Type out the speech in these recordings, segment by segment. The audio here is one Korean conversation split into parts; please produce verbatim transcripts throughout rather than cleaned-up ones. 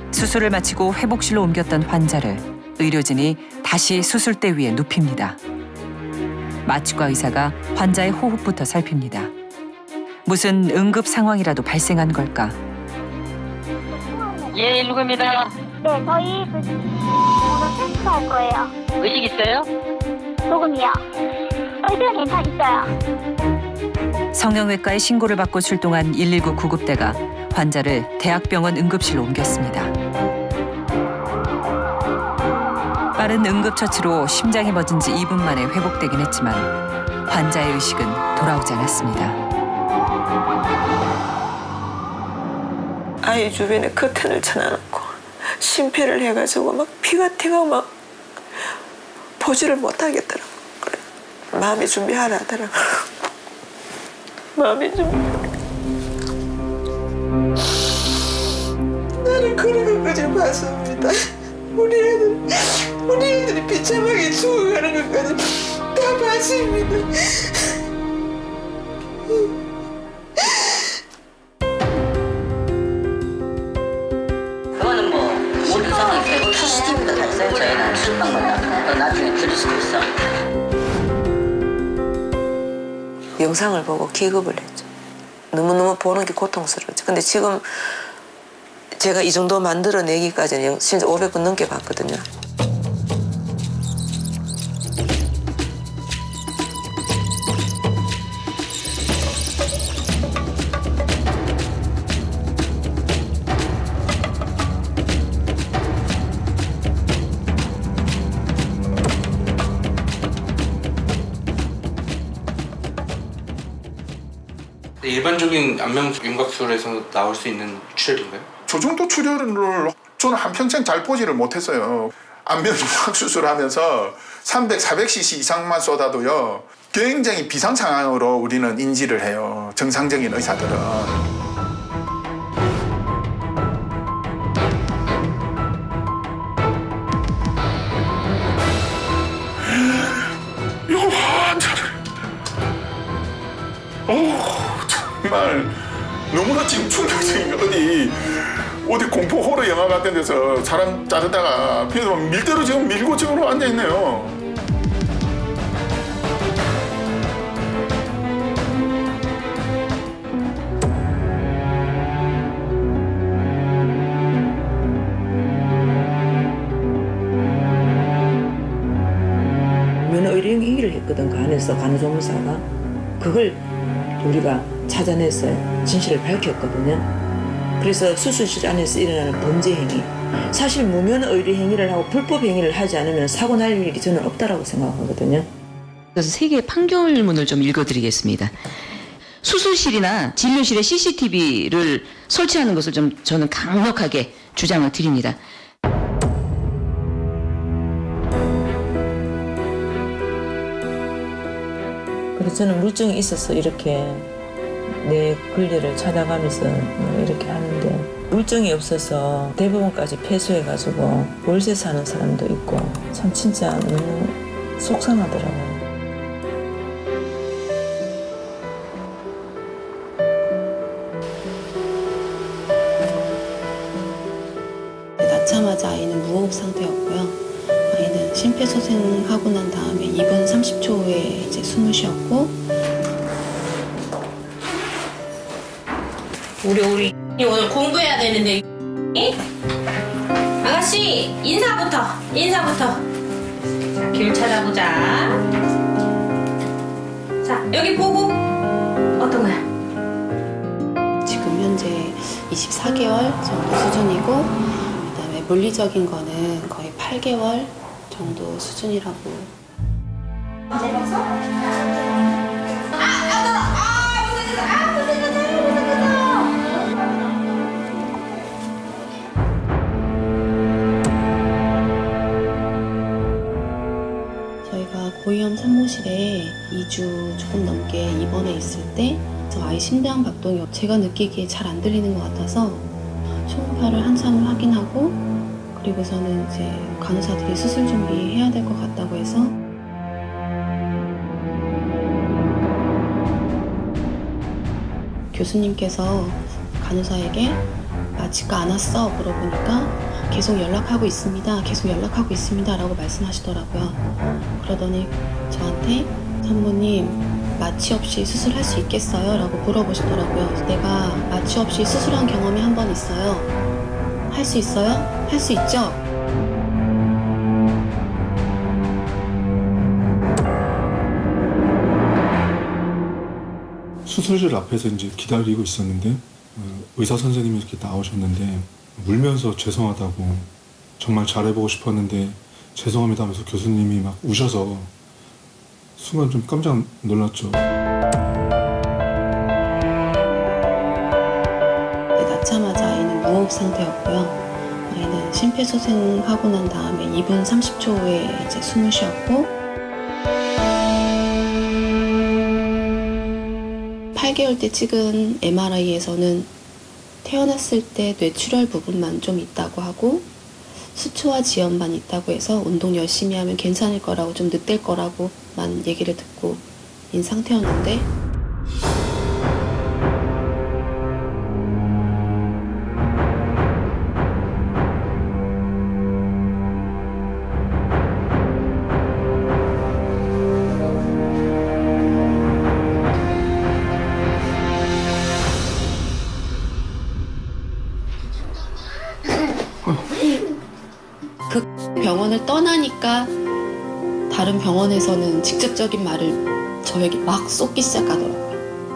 수술을 마치고 회복실로 옮겼던 환자를 의료진이 다시 수술대 위에 눕힙니다. 마취과 의사가 환자의 호흡부터 살핍니다. 무슨 응급 상황이라도 발생한 걸까? 예, 일구입니다. 네, 저희 그 오늘 테스트할 거예요. 의식 있어요? 조금이요. 의식은 괜찮 있어요. 성형외과에 신고를 받고 출동한 일일구 구급대가 환자를 대학병원 응급실로 옮겼습니다. 빠른 응급처치로 심장이 멎은 지 이 분 만에 회복되긴 했지만 환자의 의식은 돌아오지 않았습니다. 아이 주변에 커튼을 쳐놔놓고 심폐를 해가지고 막 피가 튀고 막 보지를 못하겠더라고. 그래. 마음이 준비하라 하더라고. 마음이 준비하라. 나는 그런 것까지 봤습니다. 우리 애들, 우리 애들이 비참하게 죽어가는 것까지 다 봤습니다. 그거는 뭐 모든 상황이 되고 씨씨티비도 다 있어요. 저희는 출방마다. 또 나중에 들을 수도 있어. 영상을 보고 기겁을 했죠. 너무너무 보는 게 고통스러웠죠. 근데 지금 제가 이 정도 만들어내기까지는 진짜 오백 번 넘게 봤거든요. 일반적인 안면 윤곽술에서 나올 수 있는 출혈인가요? 저 정도 출혈을 저는 한평생 잘 보지를 못했어요. 안면 윤곽 수술하면서 삼백, 사백 씨씨 이상만 쏟아도요 굉장히 비상 상황으로 우리는 인지를 해요. 정상적인 의사들은. 이거 환자를 오 정말 너무나 지금 충격적인 거. 어디 어디 공포 호러 영화 같은 데서 사람 자르다가 그래서 밀대로 지금 밀고 지금 앉아 있네요. 면허의료인 행위를 했거든. 그 안에서 간호조무사가 그걸 우리가 찾아냈어요. 진실을 밝혔거든요. 그래서 수술실 안에서 일어나는 범죄 행위, 사실 무면 의료 행위를 하고 불법 행위를 하지 않으면 사고 날 일이 저는 없다라고 생각하거든요. 그래서 세 개의 판결문을 좀 읽어드리겠습니다. 수술실이나 진료실에 씨씨티비를 설치하는 것을 좀 저는 강력하게 주장을 드립니다. 그래서 저는 물증이 있어서 이렇게 내 권리를 찾아가면서 이렇게 하는데 물증이 없어서 대법원까지 패소해가지고 월세 사는 사람도 있고 참 진짜 너무 속상하더라고요. 낳자마자 아이는 무호흡 상태였고요. 아이는 심폐소생하고 난 다음에 이 분 삼십 초 후에 이제 숨을 쉬었고 우리 우리 오늘 공부해야 되는데 아가씨 인사부터 인사부터 길 찾아보자. 자 여기 보고 어떤 거야? 지금 현재 이십사 개월 정도 수준이고 그다음에 물리적인 거는 거의 팔 개월 정도 수준이라고. 저희가 고위험 산모실에 이 주 조금 넘게 입원해 있을 때 저 아이 심장 박동이 제가 느끼기에 잘 안 들리는 것 같아서 초음파를 한참을 확인하고 그리고서는 이제 간호사들이 수술 준비해야 될 것 같다고 해서 교수님께서 간호사에게 마취가 안 왔어? 물어보니까 계속 연락하고 있습니다. 계속 연락하고 있습니다. 라고 말씀하시더라고요. 그러더니 저한테 산모님 마취 없이 수술할 수 있겠어요? 라고 물어보시더라고요. 내가 마취 없이 수술한 경험이 한 번 있어요. 할 수 있어요? 할 수 있죠? 수술실 앞에서 이제 기다리고 있었는데 의사 선생님이 이렇게 나오셨는데 울면서 죄송하다고 정말 잘해보고 싶었는데 죄송합니다 하면서 교수님이 막 우셔서 순간 좀 깜짝 놀랐죠. 낳자마자 아이는 무호흡 상태였고요. 아이는 심폐소생하고 난 다음에 이 분 삼십 초 후에 이제 숨을 쉬었고 팔 개월 때 찍은 엠알아이에서는 태어났을 때 뇌출혈 부분만 좀 있다고 하고 수초와 지연만 있다고 해서 운동 열심히 하면 괜찮을 거라고 좀 늦될 거라고만 얘기를 듣고 인 상태였는데 그 병원을 떠나니까 다른 병원에서는 직접적인 말을 저에게 막 쏟기 시작하더라고요.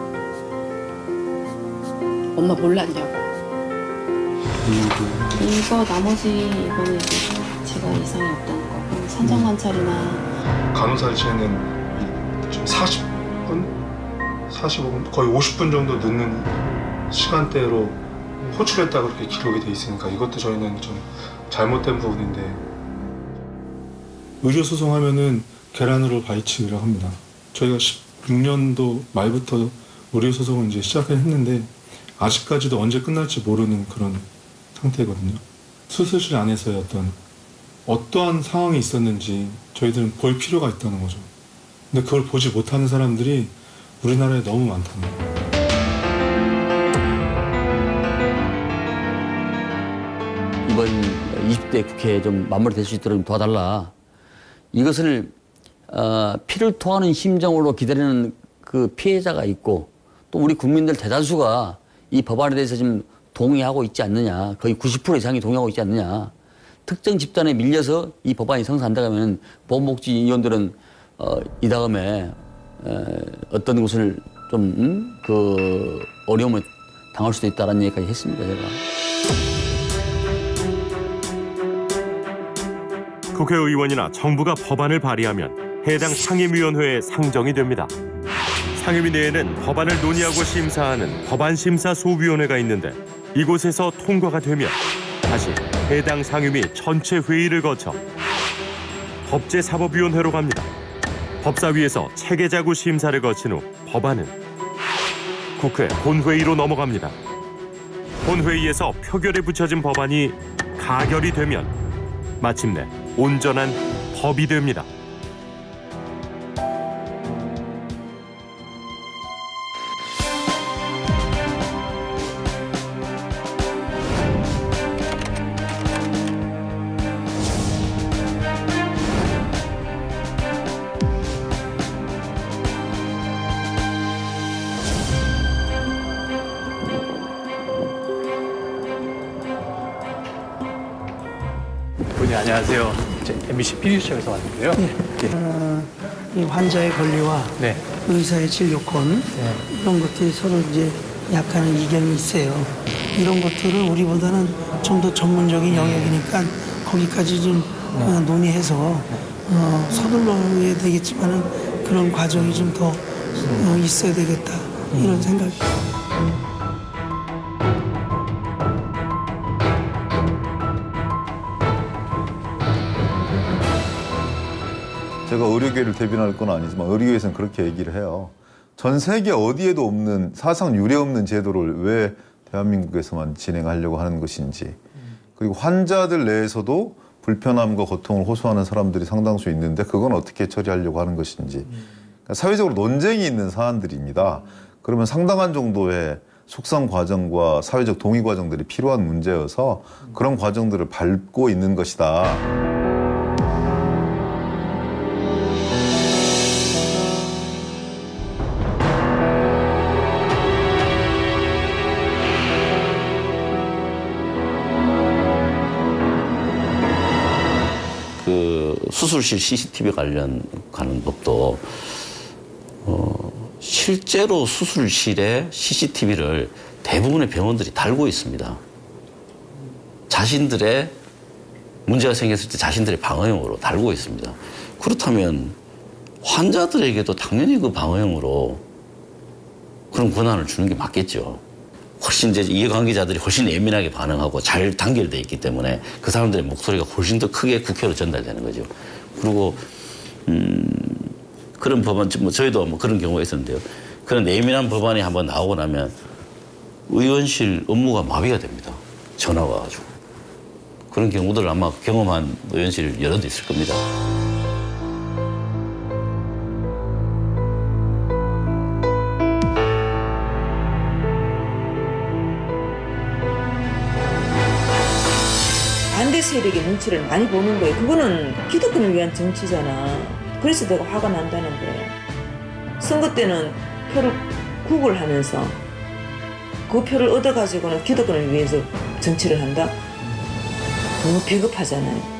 엄마 몰랐냐고. 이거 나머지 이거는 이제 제가 이상이 없다는 거. 산정 관찰이나 간호사실에는 사십 분? 사십오 분? 거의 오십 분 정도 늦는 시간대로 호출했다 그렇게 기록이 돼 있으니까 이것도 저희는 좀 잘못된 부분인데 의료소송하면은 계란으로 바위치기를 합니다. 저희가 십육 년도 말부터 의료소송을 이제 시작을 했는데 아직까지도 언제 끝날지 모르는 그런 상태거든요. 수술실 안에서의 어떤 어떠한 상황이 있었는지 저희들은 볼 필요가 있다는 거죠. 근데 그걸 보지 못하는 사람들이 우리나라에 너무 많다는 거예요. 이번 이십 대 국회에 좀 마무리될 수 있도록 도와달라. 이것을 어, 피를 토하는 심정으로 기다리는 그 피해자가 있고 또 우리 국민들 대다수가 이 법안에 대해서 지금 동의하고 있지 않느냐. 거의 구십 퍼센트 이상이 동의하고 있지 않느냐. 특정 집단에 밀려서 이 법안이 성사한다고 하면 보건복지위원들은 어, 이 다음에 어, 어떤 것을 좀 그 음? 어려움을 당할 수도 있다는 얘기까지 했습니다. 제가. 국회의원이나 정부가 법안을 발의하면 해당 상임위원회에 상정이 됩니다. 상임위 내에는 법안을 논의하고 심사하는 법안심사소위원회가 있는데 이곳에서 통과가 되면 다시 해당 상임위 전체 회의를 거쳐 법제사법위원회로 갑니다. 법사위에서 체계자구 심사를 거친 후 법안은 국회 본회의로 넘어갑니다. 본회의에서 표결에 붙여진 법안이 가결이 되면 마침내 온전한 법이 됩니다. 네, 안녕하세요. 엠비씨 피디수첩에서 왔는데요. 네. 네. 어, 이 환자의 권리와 네. 의사의 진료권 네. 이런 것들이 서로 이제 약간의 이견이 있어요. 이런 것들을 우리보다는 좀 더 전문적인 영역이니까 거기까지 좀 네. 어, 논의해서 어, 서둘러야 되겠지만은 그런 과정이 좀 더 어, 있어야 되겠다 이런 생각이에요. 제가 의료계를 대변할 건 아니지만 의료계에서는 그렇게 얘기를 해요. 전 세계 어디에도 없는 사상 유례 없는 제도를 왜 대한민국에서만 진행하려고 하는 것인지 그리고 환자들 내에서도 불편함과 고통을 호소하는 사람들이 상당수 있는데 그건 어떻게 처리하려고 하는 것인지 그러니까 사회적으로 논쟁이 있는 사안들입니다. 그러면 상당한 정도의 숙성 과정과 사회적 동의 과정들이 필요한 문제여서 그런 과정들을 밟고 있는 것이다. 그 수술실 씨씨티비 관련 가는 법도 어, 실제로 수술실에 씨씨티비를 대부분의 병원들이 달고 있습니다. 자신들의 문제가 생겼을 때 자신들의 방어용으로 달고 있습니다. 그렇다면 환자들에게도 당연히 그 방어용으로 그런 권한을 주는 게 맞겠죠. 훨씬 이제 이해관계자들이 훨씬 예민하게 반응하고 잘 단결돼 있기 때문에 그 사람들의 목소리가 훨씬 더 크게 국회로 전달되는 거죠. 그리고 음, 그런 법안, 뭐 저희도 뭐 그런 경우가 있었는데요. 그런 예민한 법안이 한번 나오고 나면 의원실 업무가 마비가 됩니다. 전화가 와가지고. 그런 경우들 아마 경험한 의원실 여러 대 있을 겁니다. 반대 세력의 눈치를 많이 보는 거예요. 그거는 기득권을 위한 정치잖아. 그래서 내가 화가 난다는 거예요. 선거 때는 표를 구걸하면서 그 표를 얻어가지고는 기득권을 위해서 정치를 한다? 너무 비겁하잖아요.